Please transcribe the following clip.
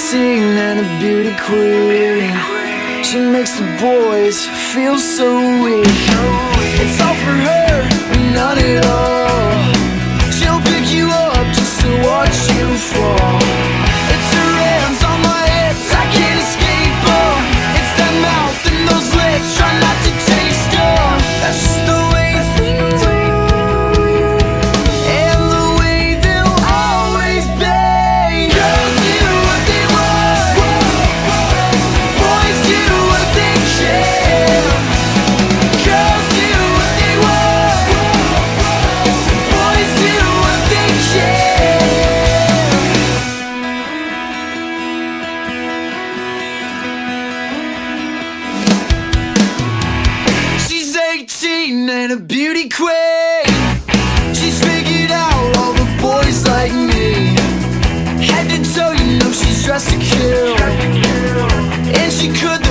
18 and a beauty queen. She makes the boys feel so weak. It's all for her, none at all. She'll pick you up just to watch you fall. It's her hands on my hips, I can't escape her. It's that mouth and those lips, try not to taste her. That's just the way things are, and the way they'll always be. Girls do what they want, boys do what they can. Girls do what they want, boys do what they can. She's 18 and a beauty queen. She's figured out all the boys like me. Head to toe, you know she's dressed to kill, and she could